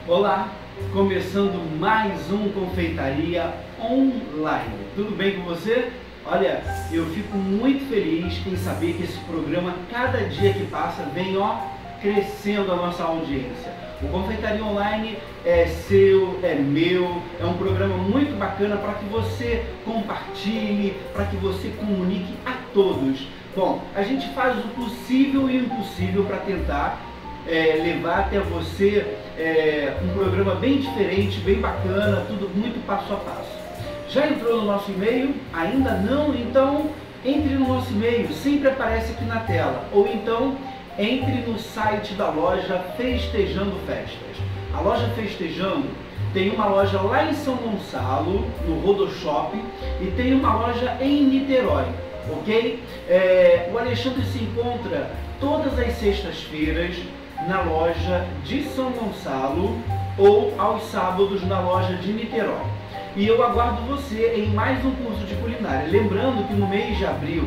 Olá, começando mais um Confeitaria Online. Tudo bem com você? Olha, eu fico muito feliz em saber que esse programa, cada dia que passa, vem crescendo a nossa audiência. O Confeitaria Online é seu, é meu, é um programa muito bacana para que você compartilhe, para que você comunique a todos. Bom, a gente faz o possível e o impossível para tentar levar até você um programa bem diferente, bem bacana, tudo muito passo a passo. Já entrou no nosso e-mail? Ainda não? Então entre no nosso e-mail, sempre aparece aqui na tela, ou então entre no site da loja Festejando Festas. A loja Festejando tem uma loja lá em São Gonçalo, no Rodoshop, e tem uma loja em Niterói, ok? O Alexandre se encontra todas as sextas-feiras na loja de São Gonçalo ou aos sábados na loja de Niterói. E eu aguardo você em mais um curso de culinária. Lembrando que no mês de abril,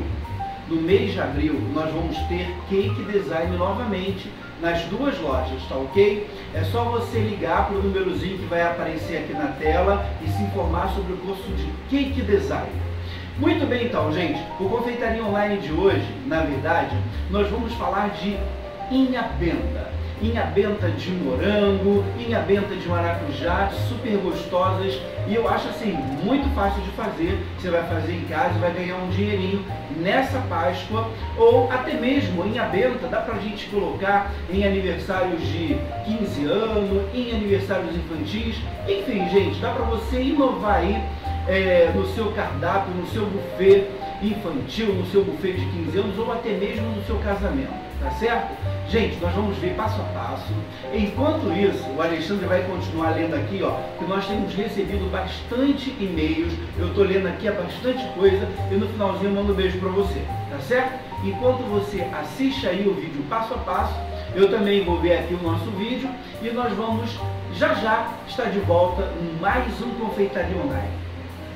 nós vamos ter Cake Design novamente nas duas lojas, tá ok? É só você ligar para o númerozinho que vai aparecer aqui na tela e se informar sobre o curso de Cake Design. Muito bem, então, gente, o Confeitaria Online de hoje, na verdade, nós vamos falar de inhabenta. Inhabenta de morango, inhabenta de maracujá, super gostosas, e eu acho assim muito fácil de fazer. Você vai fazer em casa e vai ganhar um dinheirinho nessa Páscoa, ou até mesmo inhabenta dá pra gente colocar em aniversários de 15 anos, em aniversários infantis, enfim, gente, dá pra você inovar aí no seu cardápio, no seu buffet infantil, no seu buffet de 15 anos ou até mesmo no seu casamento, tá certo? Gente, nós vamos ver passo a passo. Enquanto isso, o Alexandre vai continuar lendo aqui, que nós temos recebido bastante e-mails, eu tô lendo aqui bastante coisa e no finalzinho eu mando um beijo pra você, tá certo? Enquanto você assiste aí o vídeo passo a passo, eu também vou ver aqui o nosso vídeo e nós vamos já estar de volta em mais um Confeitaria Online.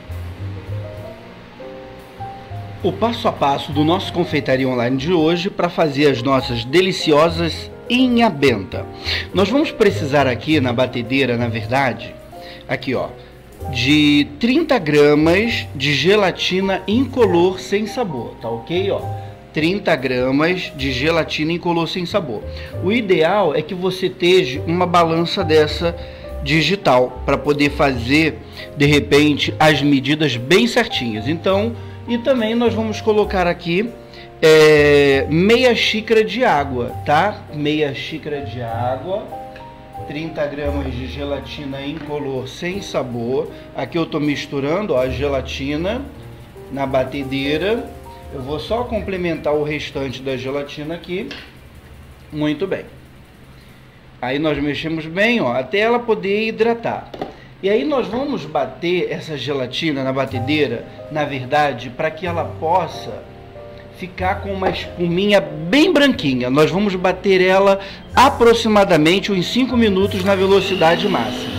O passo a passo do nosso Confeitaria Online de hoje para fazer as nossas deliciosas inhabenta. Nós vamos precisar aqui na batedeira, na verdade, aqui de 30 gramas de gelatina incolor sem sabor, tá ok? 30 gramas de gelatina incolor sem sabor. O ideal é que você esteja uma balança dessa digital para poder fazer, de repente, as medidas bem certinhas. Então, e também nós vamos colocar aqui meia xícara de água, tá? Meia xícara de água, 30 gramas de gelatina incolor sem sabor. Aqui eu estou misturando a gelatina na batedeira. Eu vou só complementar o restante da gelatina aqui. Muito bem. Aí nós mexemos bem, até ela poder hidratar. E aí nós vamos bater essa gelatina na batedeira, na verdade, para que ela possa ficar com uma espuminha bem branquinha. Nós vamos bater ela aproximadamente uns 5 minutos na velocidade máxima.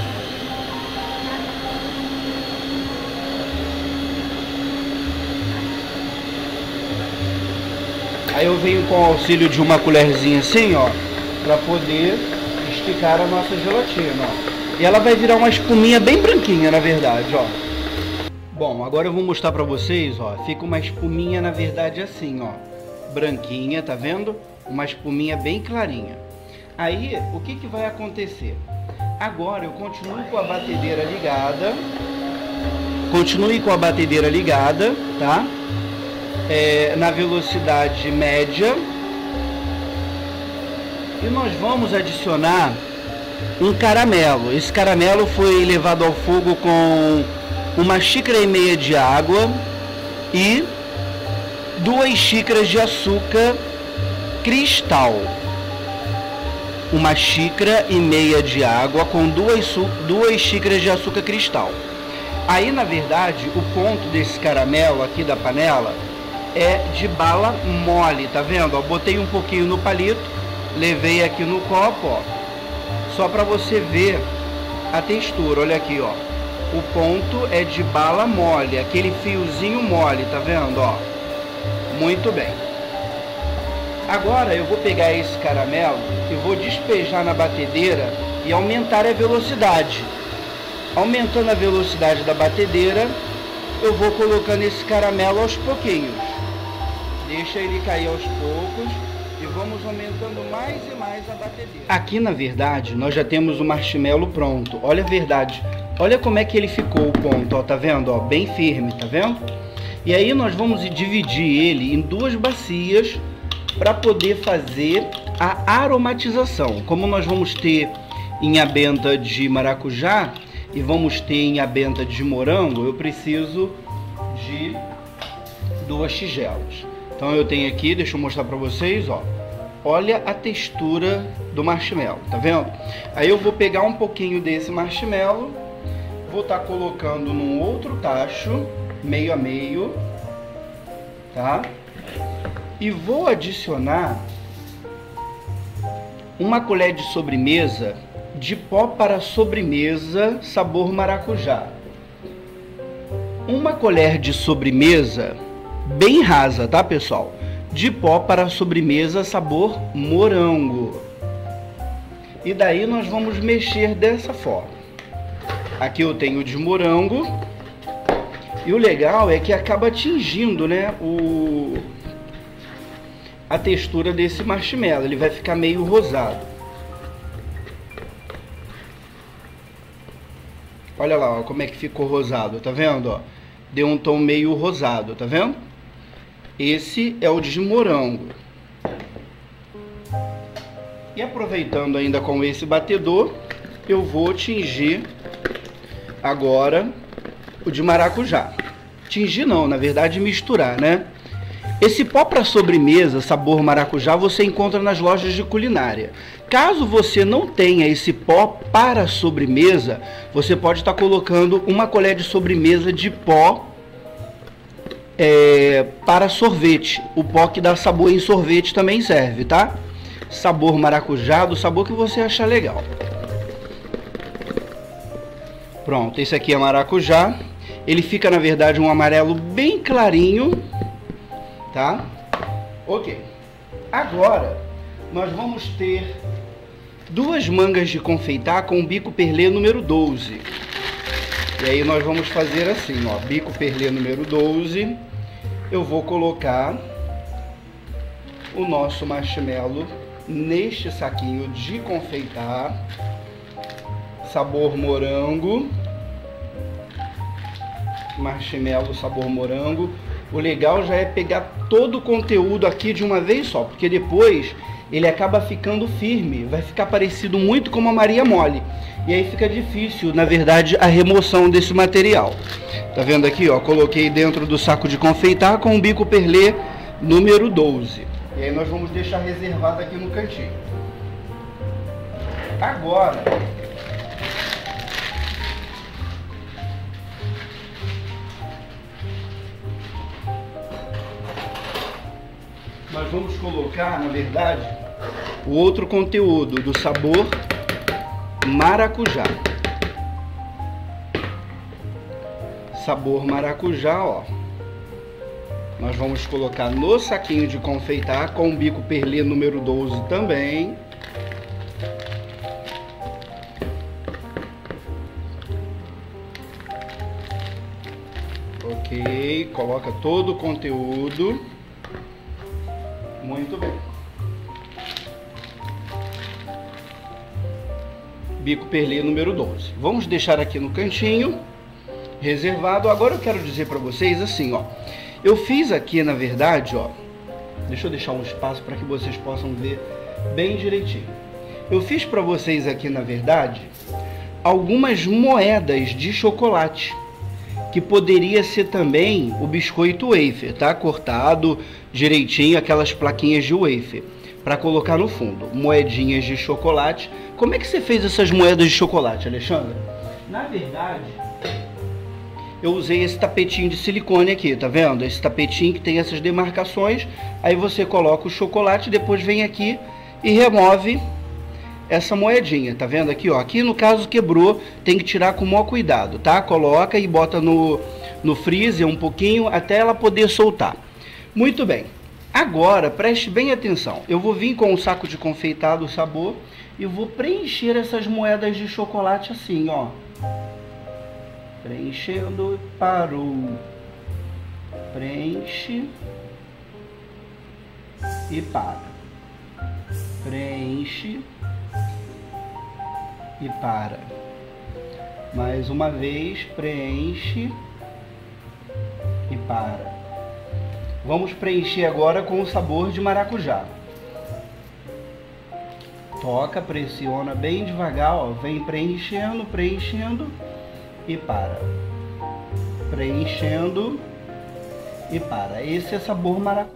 Aí eu venho com o auxílio de uma colherzinha assim, para poder esticar a nossa gelatina, E ela vai virar uma espuminha bem branquinha, na verdade, Bom, agora eu vou mostrar pra vocês, Fica uma espuminha, na verdade, assim, branquinha, tá vendo? Uma espuminha bem clarinha. Aí, o que vai acontecer? Agora eu continuo com a batedeira ligada. Continue com a batedeira ligada, tá? Na velocidade média. E nós vamos adicionar um caramelo. Esse caramelo foi levado ao fogo com 1,5 xícaras de água e 2 xícaras de açúcar cristal. 1,5 xícara de água com 2 xícaras de açúcar cristal. Aí, na verdade, o ponto desse caramelo aqui da panela é de bala mole, tá vendo? Botei um pouquinho no palito, levei aqui no copo, só para você ver a textura. Olha aqui, o ponto é de bala mole, aquele fiozinho mole, tá vendo, Muito bem. Agora eu vou pegar esse caramelo e vou despejar na batedeira e aumentar a velocidade. Aumentando a velocidade da batedeira, eu vou colocando esse caramelo aos pouquinhos. Deixa ele cair aos poucos e vamos aumentando mais e mais a batedeira. Aqui, na verdade, nós já temos o marshmallow pronto. Olha a verdade. Olha como é que ele ficou o ponto, ó, tá vendo? Ó, bem firme, tá vendo? E aí nós vamos dividir ele em duas bacias para poder fazer a aromatização. Como nós vamos ter inhabenta de maracujá e vamos ter inhabenta de morango, eu preciso de 2 tigelas. Então eu tenho aqui, deixa eu mostrar para vocês, ó. Olha a textura do marshmallow, tá vendo? Aí eu vou pegar um pouquinho desse marshmallow, vou estar colocando num outro tacho, meio a meio, tá? E vou adicionar uma colher de sobremesa de pó para sobremesa sabor maracujá. Uma colher de sobremesa bem rasa, tá, pessoal? De pó para sobremesa sabor morango. E daí nós vamos mexer dessa forma. Aqui eu tenho de morango. E o legal é que acaba atingindo, né, a textura desse marshmallow. Ele vai ficar meio rosado. Olha lá, ó, como é que ficou rosado, tá vendo? Ó? Deu um tom meio rosado, tá vendo? Esse é o de morango. E aproveitando ainda com esse batedor, eu vou tingir agora o de maracujá. Tingir não, na verdade misturar, né? Esse pó para sobremesa sabor maracujá você encontra nas lojas de culinária. Caso você não tenha esse pó para sobremesa, você pode estar colocando uma colher de sobremesa de pó para sorvete. O pó que dá sabor em sorvete também serve, tá? Sabor maracujá, do sabor que você achar legal. Pronto, esse aqui é maracujá. Ele fica, na verdade, um amarelo bem clarinho, tá? Ok. Agora, nós vamos ter 2 mangas de confeitar com bico perlê número 12. E aí nós vamos fazer assim, ó, bico perlê número 12. Eu vou colocar o nosso marshmallow neste saquinho de confeitar, sabor morango, marshmallow sabor morango. O legal já é pegar todo o conteúdo aqui de uma vez só, porque depois ele acaba ficando firme, vai ficar parecido muito com uma Maria mole. E aí fica difícil, na verdade, a remoção desse material. Tá vendo aqui, ó? Coloquei dentro do saco de confeitar com o bico perlê número 12. E aí nós vamos deixar reservado aqui no cantinho. Agora, nós vamos colocar, na verdade, o outro conteúdo do sabor maracujá. Sabor maracujá, ó. Nós vamos colocar no saquinho de confeitar com o bico perlê número 12 também. Ok, coloca todo o conteúdo. Muito bem. Bico perlê número 12. Vamos deixar aqui no cantinho, reservado. Agora eu quero dizer para vocês assim, ó. Eu fiz aqui, na verdade, ó. Deixa eu deixar um espaço para que vocês possam ver bem direitinho. Eu fiz para vocês aqui, na verdade, algumas moedas de chocolate, que poderia ser também o biscoito wafer, tá? Cortado direitinho, aquelas plaquinhas de wafer, para colocar no fundo. Moedinhas de chocolate. Como é que você fez essas moedas de chocolate, Alexandra? Na verdade, eu usei esse tapetinho de silicone aqui, tá vendo? Esse tapetinho que tem essas demarcações. Aí você coloca o chocolate, depois vem aqui e remove essa moedinha, tá vendo aqui, ó? Aqui no caso quebrou, tem que tirar com o maior cuidado, tá? Coloca e bota no freezer um pouquinho até ela poder soltar. Muito bem. Agora, preste bem atenção. Eu vou vir com o saco de confeitado sabor e vou preencher essas moedas de chocolate assim, ó. Preenchendo, parou. Preenche e para. Preenche e para. Mais uma vez, preenche e para. Vamos preencher agora com o sabor de maracujá. Toca, pressiona bem devagar, ó. Vem preenchendo, preenchendo e para. Preenchendo e para. Esse é sabor maracujá.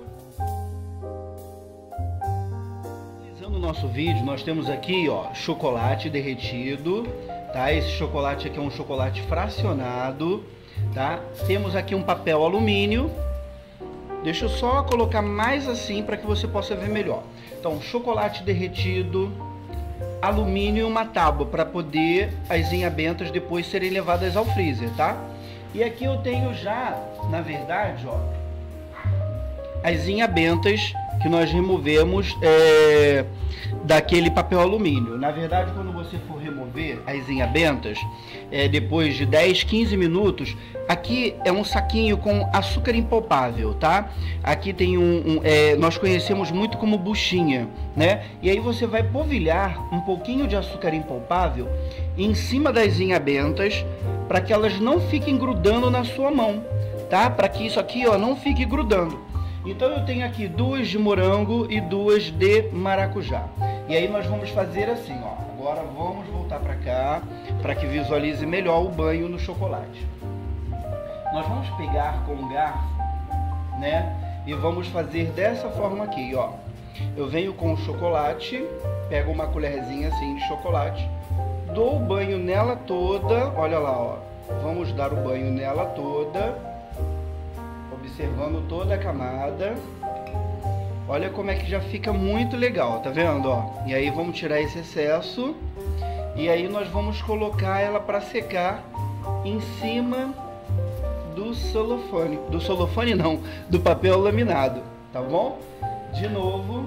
Finalizando o nosso vídeo, nós temos aqui, ó, chocolate derretido, tá? Esse chocolate aqui é um chocolate fracionado, tá? Temos aqui um papel alumínio. Deixa eu só colocar mais assim para que você possa ver melhor. Então, chocolate derretido, alumínio e uma tábua para poder as inhabentas depois serem levadas ao freezer, tá? E aqui eu tenho já, na verdade, ó, as inhabentas que nós removemos daquele papel alumínio. Na verdade, quando você for remover as inhabentas, depois de 10, 15 minutos, aqui é um saquinho com açúcar impalpável, tá? Aqui tem nós conhecemos muito como buchinha, né? E aí você vai polvilhar um pouquinho de açúcar impalpável em cima das inhabentas para que elas não fiquem grudando na sua mão, tá? Para que isso aqui, ó, não fique grudando. Então eu tenho aqui 2 de morango e 2 de maracujá. E aí nós vamos fazer assim, ó. Agora vamos voltar para cá para que visualize melhor o banho no chocolate. Nós vamos pegar com um garfo, né? E vamos fazer dessa forma aqui, ó. Eu venho com o chocolate, pego uma colherzinha assim de chocolate, dou o banho nela toda, olha lá, ó. Vamos dar o banho nela toda, observando toda a camada. Olha como é que já fica muito legal, tá vendo, ó? E aí vamos tirar esse excesso e aí nós vamos colocar ela para secar em cima do celofane não, do papel laminado, tá bom? De novo,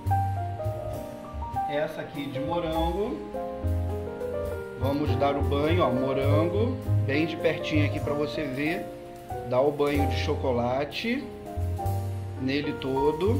essa aqui de morango, vamos dar o banho, ó, morango, bem de pertinho aqui para você ver, dá o banho de chocolate nele todo,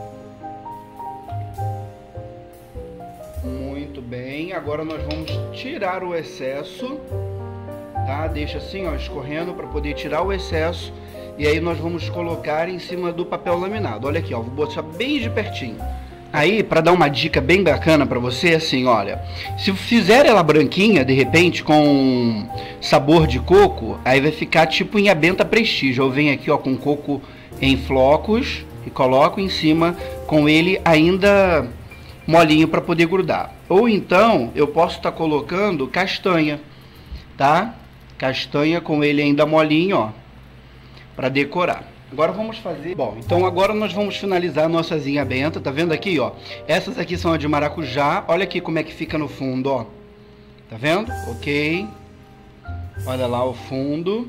muito bem. Agora nós vamos tirar o excesso, tá? Deixa assim, ó, escorrendo para poder tirar o excesso. E aí nós vamos colocar em cima do papel laminado. Olha aqui, ó, vou botar bem de pertinho. Aí, para dar uma dica bem bacana para você, assim, olha, se fizer ela branquinha, de repente, com sabor de coco, aí vai ficar tipo inhabenta prestígio. Eu venho aqui, ó, com coco em flocos e coloco em cima com ele ainda molinho para poder grudar. Ou então, eu posso estar colocando castanha, tá? Castanha com ele ainda molinho, ó, para decorar. Agora vamos fazer... Bom, então agora nós vamos finalizar a nossa inhabenta, tá vendo aqui, ó? Essas aqui são a de maracujá, olha aqui como é que fica no fundo, ó. Tá vendo? Ok. Olha lá o fundo.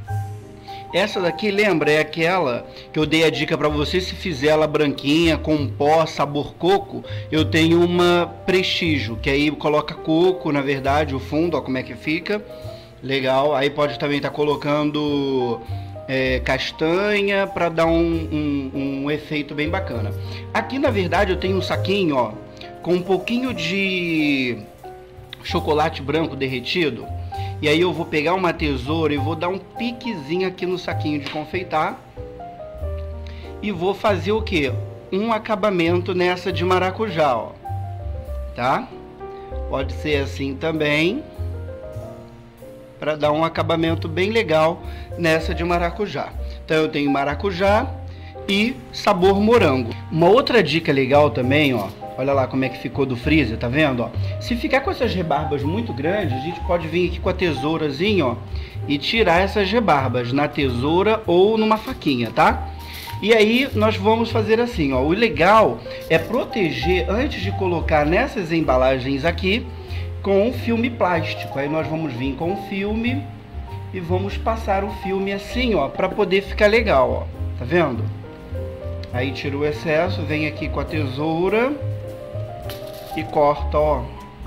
Essa daqui, lembra, é aquela que eu dei a dica para você, se fizer ela branquinha, com pó, sabor coco, eu tenho uma prestígio, que aí coloca coco, na verdade, o fundo, ó, como é que fica. Legal, aí pode também estar colocando castanha para dar um efeito bem bacana. Aqui, na verdade, eu tenho um saquinho, ó, com um pouquinho de chocolate branco derretido. E aí eu vou pegar uma tesoura e vou dar um piquezinho aqui no saquinho de confeitar. E vou fazer o quê? Um acabamento nessa de maracujá, ó. Tá? Pode ser assim também, para dar um acabamento bem legal nessa de maracujá. Então eu tenho maracujá e sabor morango. Uma outra dica legal também, ó. Olha lá como é que ficou do freezer, tá vendo, ó? Se ficar com essas rebarbas muito grandes, a gente pode vir aqui com a tesourazinha, ó, e tirar essas rebarbas na tesoura ou numa faquinha, tá? E aí nós vamos fazer assim, ó. O legal é proteger antes de colocar nessas embalagens aqui com um filme plástico. Aí nós vamos vir com o filme e vamos passar o filme assim, ó, para poder ficar legal, ó. Tá vendo? Aí tira o excesso, vem aqui com a tesoura e corta, ó.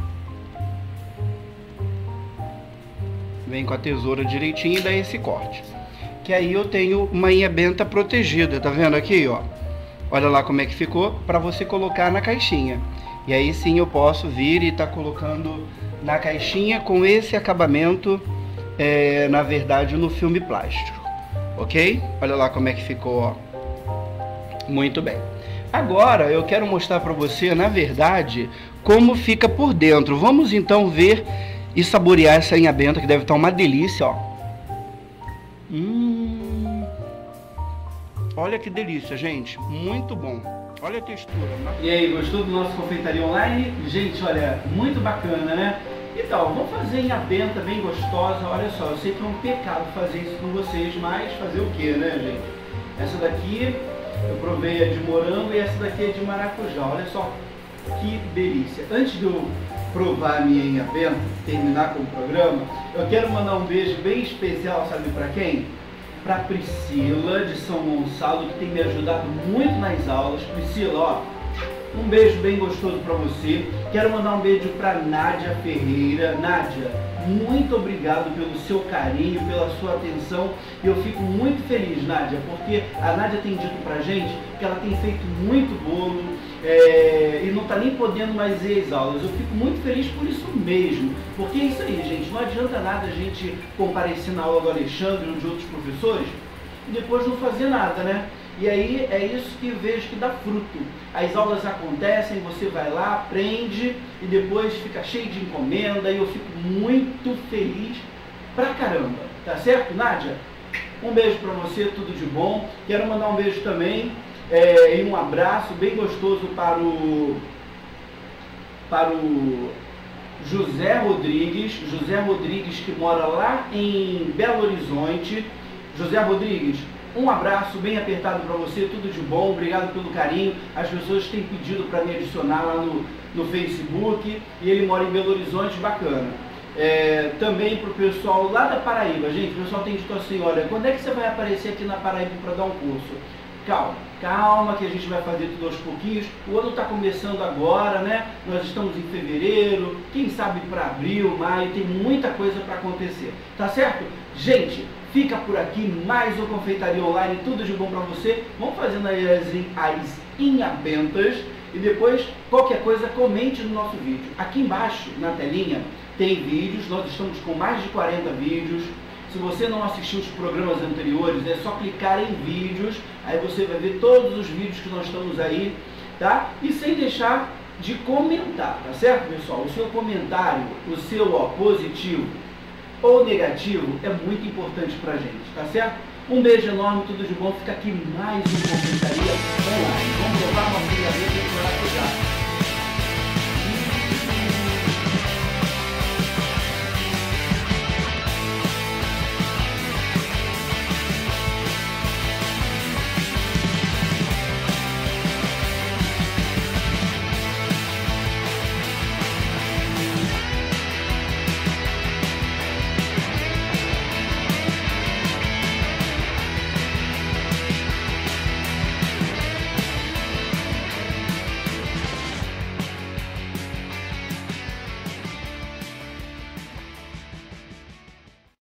Vem com a tesoura direitinho e dá esse corte. Que aí eu tenho uma inhabenta protegida, tá vendo aqui, ó? Olha lá como é que ficou, para você colocar na caixinha. E aí sim eu posso vir e tá colocando na caixinha com esse acabamento, na verdade, no filme plástico, ok? Olha lá como é que ficou, ó. Muito bem. Agora eu quero mostrar para você, na verdade, como fica por dentro. Vamos então ver e saborear essa inhabenta, que deve estar uma delícia, ó. Olha que delícia, gente. Muito bom. Olha a textura. E aí, gostou do nosso Confeitaria Online? Gente, olha, muito bacana, né? Então, vamos fazer inhabenta bem gostosa. Olha só, eu sei que é um pecado fazer isso com vocês, mas fazer o que, né, gente? Essa daqui eu provei a de morango e essa daqui é de maracujá. Olha só que delícia. Antes de eu provar a minha inhabenta, terminar com o programa, eu quero mandar um beijo bem especial, sabe para quem? Para Priscila de São Gonçalo, que tem me ajudado muito nas aulas. Priscila, ó, um beijo bem gostoso para você. Quero mandar um beijo para Nádia Ferreira. Nádia, muito obrigado pelo seu carinho, pela sua atenção. Eu fico muito feliz, Nádia, porque a Nádia tem dito pra gente que ela tem feito muito bolo e não tá nem podendo mais ir às aulas. Eu fico muito feliz por isso mesmo, porque é isso aí, gente. Não adianta nada a gente comparecer na aula do Alexandre ou de outros professores e depois não fazer nada, né? E aí é isso que eu vejo que dá fruto. As aulas acontecem, você vai lá, aprende e depois fica cheio de encomenda e eu fico muito feliz pra caramba. Tá certo, Nádia? Um beijo pra você, tudo de bom. Quero mandar um beijo também e um abraço bem gostoso para o José Rodrigues. José Rodrigues, que mora lá em Belo Horizonte. José Rodrigues, um abraço bem apertado para você, tudo de bom, obrigado pelo carinho. As pessoas têm pedido para me adicionar lá no Facebook e ele mora em Belo Horizonte, bacana. Também para o pessoal lá da Paraíba, gente, o pessoal tem dito assim, olha, quando é que você vai aparecer aqui na Paraíba para dar um curso? Calma, calma que a gente vai fazer tudo aos pouquinhos. O ano está começando agora, né? Nós estamos em fevereiro, quem sabe para abril, maio, tem muita coisa para acontecer, tá certo? Gente, fica por aqui mais um Confeitaria Online, tudo de bom para você. Vamos fazendo as inhabentas e depois, qualquer coisa, comente no nosso vídeo. Aqui embaixo, na telinha, tem vídeos, nós estamos com mais de 40 vídeos. Se você não assistiu os programas anteriores, é só clicar em vídeos, aí você vai ver todos os vídeos que nós estamos aí, tá? E sem deixar de comentar, tá certo, pessoal? O seu comentário, o seu positivo ou negativo é muito importante pra gente, tá certo? Um beijo enorme, tudo de bom. Fica aqui mais um Confeitaria Online. Vamos levar uma friadeira para já.